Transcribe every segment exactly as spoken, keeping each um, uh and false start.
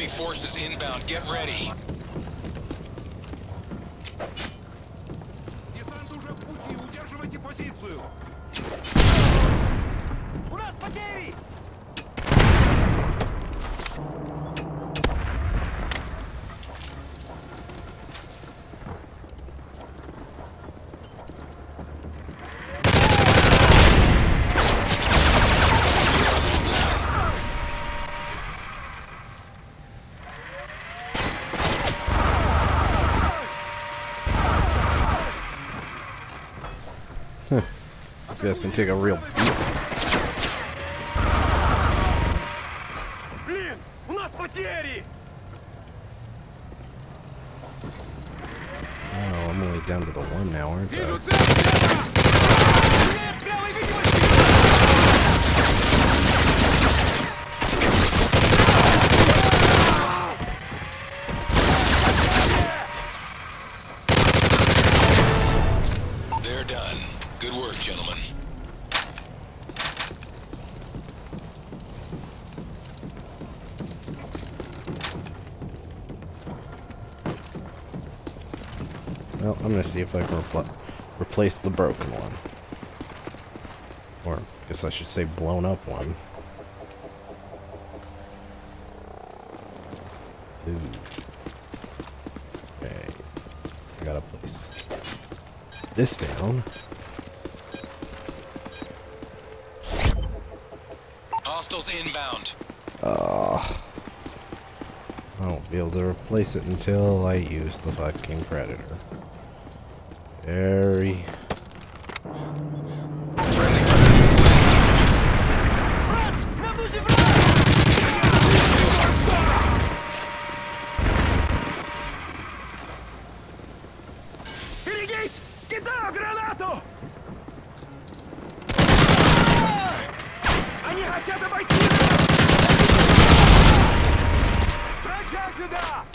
Enemy forces inbound. Get ready. Десант уже в пути. Удерживайте позицию. У нас потери! This guy's gonna take a real beat. Блин, у нас потери! Oh, I'm only down to the one now, aren't Вижу I? цель! Стреляет правой видимости! They're done. Good work, gentlemen. Well, I'm gonna see if I can repl replace the broken one. Or, I guess I should say blown up one. Ooh. Okay. I gotta place this down. Hostiles inbound. Uh, I won't be able to replace it until I use the fucking Predator. Very... Берегись! Кидаю гранату! Они хотят обойти нас! Прощай сюда!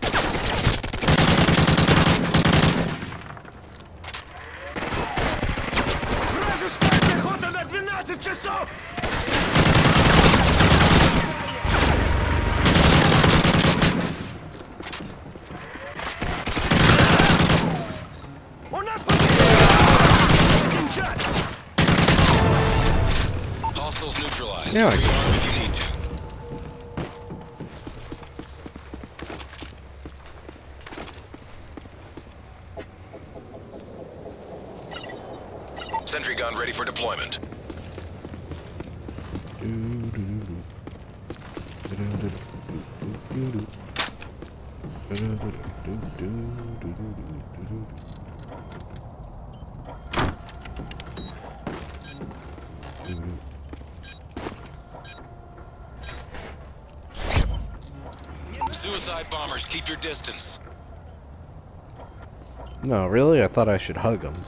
Вражеская пехота на двенадцать часов! У нас кончать! Hostiles neutralized. Yeah, I Rearm if you need to. Sentry gun ready for deployment. Suicide bombers, keep your distance. No, really? I thought I should hug him.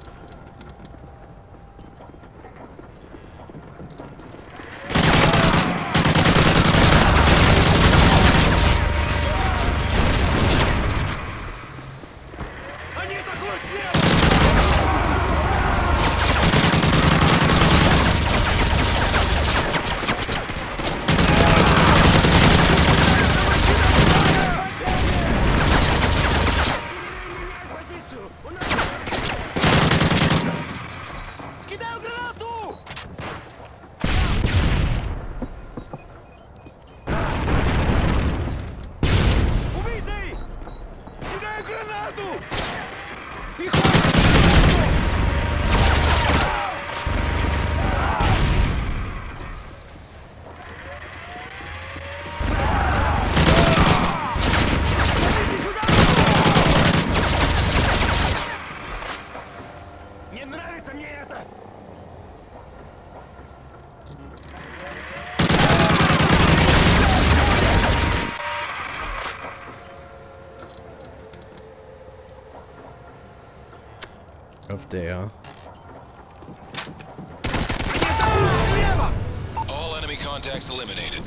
Они атакуют слева! Позицию! У нас... Кидаю гранату! Убитый! Кидаю гранату! Не нравится мне это! Rough day, huh? Слева! All enemy contacts eliminated.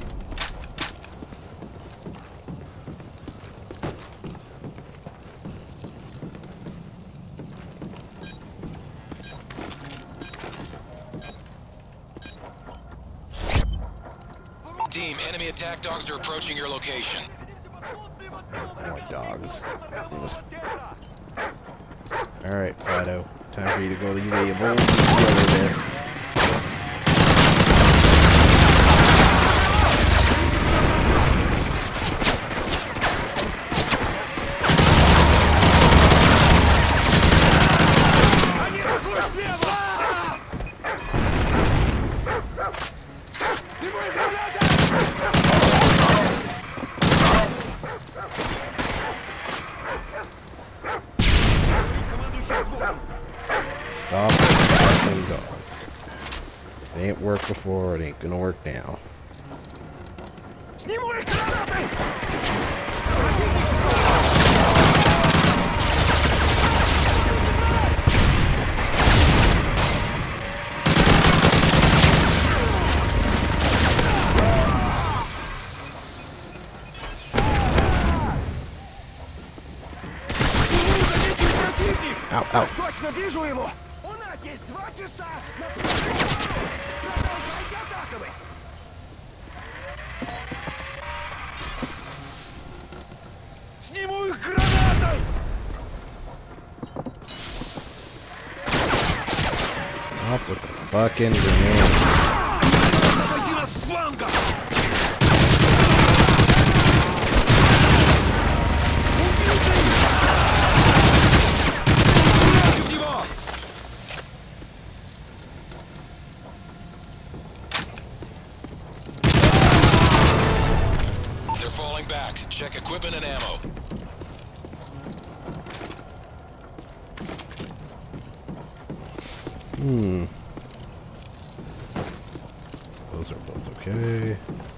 Team, enemy attack dogs are approaching your location. things. Alright, Fido. Time for you to go to the label. Over there. Stop fucking dogs. It ain't worked before, it ain't gonna work now. Ow, ow. Точно вижу его! У нас есть два часа на продолжайте атаковать! Сниму их гранатой! Stop with the fucking grenade. Обойди нас с фланга! They're falling back. Check equipment and ammo. Hmm. Those are both okay.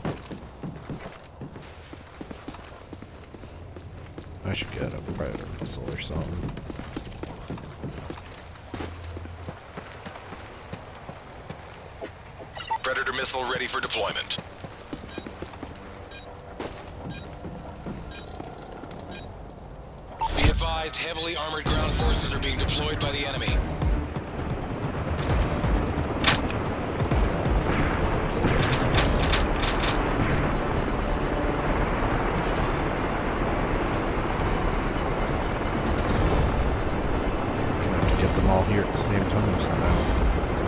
I should get a Predator missile or something. Predator missile ready for deployment. Be advised, heavily armored ground forces are being deployed by the enemy. Gonna have to get them all here at the same time somehow.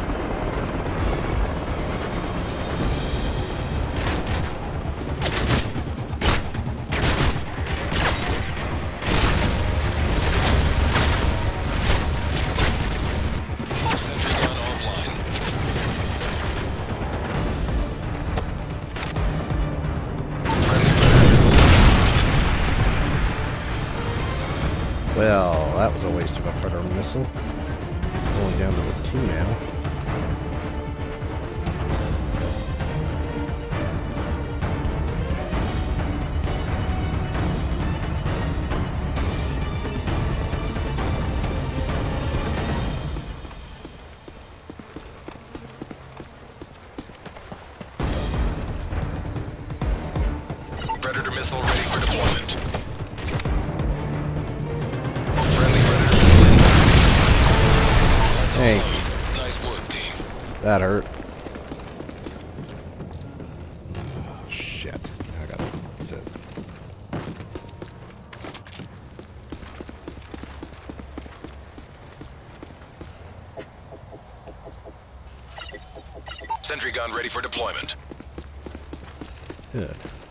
Well, that was a waste of a Predator missile. This is only down to the two now. Predator missile ready for deployment. Hey. Nice work, team. That hurt. Shit. I gotta sit. Sentry gun ready for deployment. Good.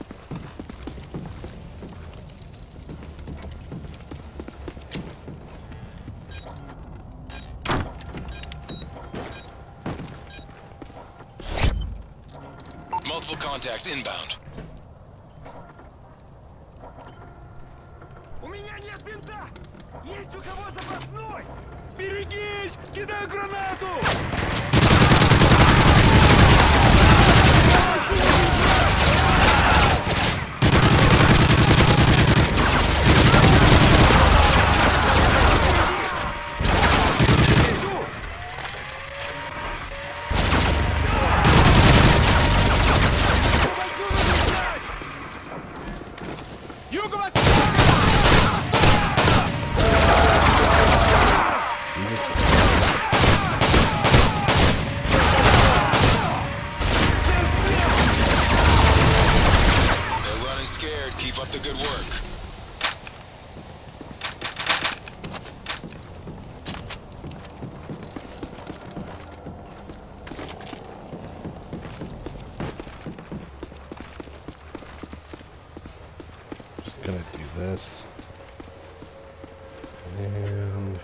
Multiple contacts inbound. У меня нет бинта! Есть у кого запасной! Берегись! Кидаю гранату! Jesus. gonna do this. And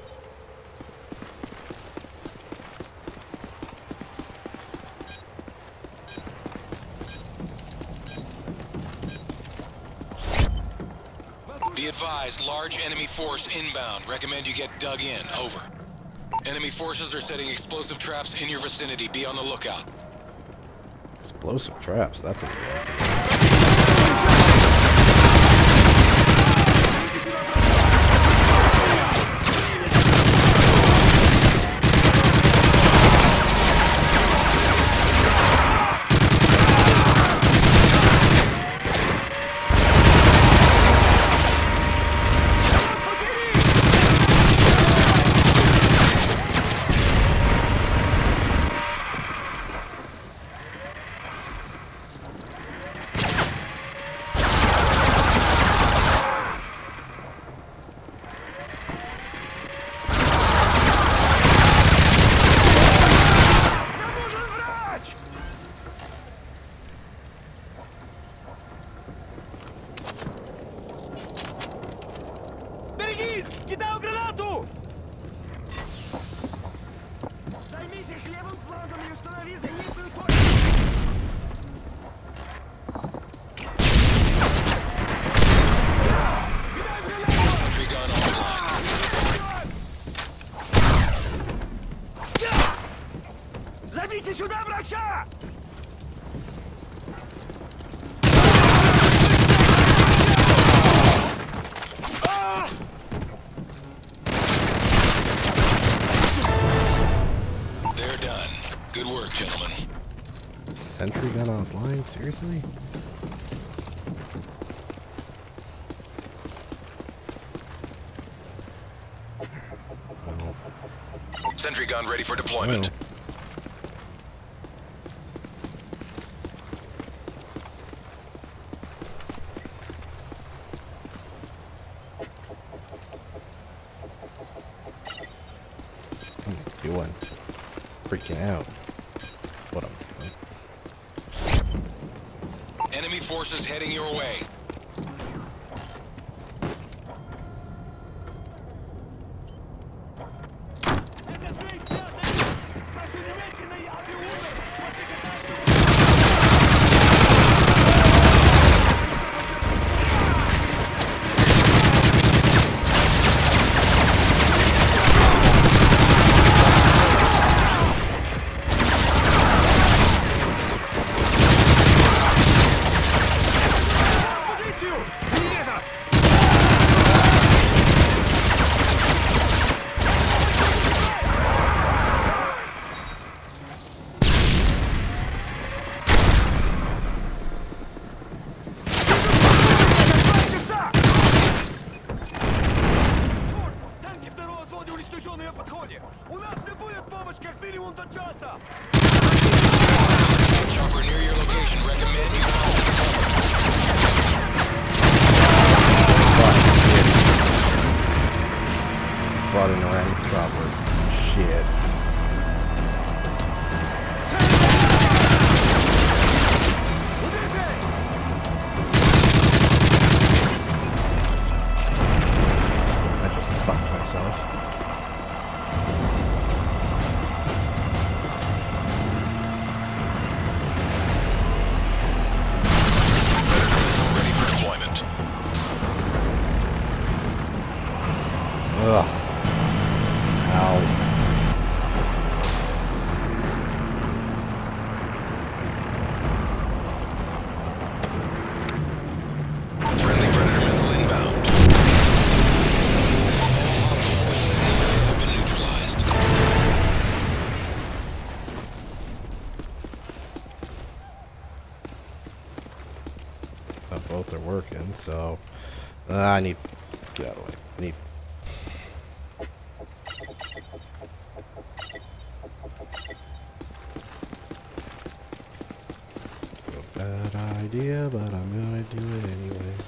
Be advised, large enemy force inbound. Recommend you get dug in. Over. Enemy forces are setting explosive traps in your vicinity. Be on the lookout. explosive traps, that's a good one. Берегись! Кидаю гранату! Займись их левым флангом и установи зенитную точку! Sentry gun offline. Зовите сюда врача! They're done. Good work, gentlemen. Sentry gun offline? Seriously? Well, Sentry gun ready for deployment. so. What am I doing? Freaking out. What am I doing? Enemy forces heading your way. Это стоит пятый! Прошу немедленно, я умер! Позицию! Не это! Танки второго взвода уничтожены на подходе! У нас не будет помощь, как минимум до часа! Chopper near your location. Recommend you follow the cover. Brought in around the chopper. Shit. I just fucked myself. Ready for deployment. Ugh. Ow. Friendly Predator missile inbound. All hostile forces in the area have been neutralized. Uh, both are working, so uh, I need get out of the way. I need. Feel bad idea, but I'm gonna do it anyways.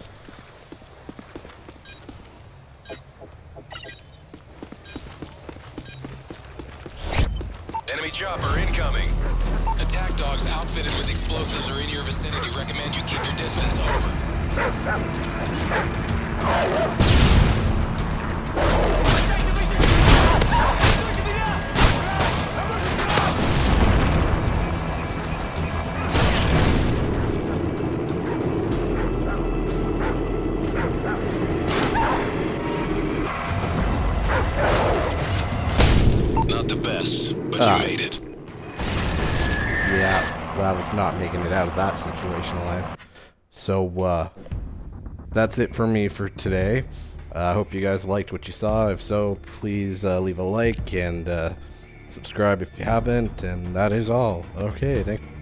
Enemy chopper incoming. Attack dogs outfitted with explosives are in your vicinity. Recommend you keep your distance. Over. Not the best, but Ah. you made it. Yeah, I was not making it out of that situation alive. So, uh, that's it for me for today. I uh, hope you guys liked what you saw. If so, please uh, leave a like and uh, subscribe if you haven't. And that is all. Okay, thank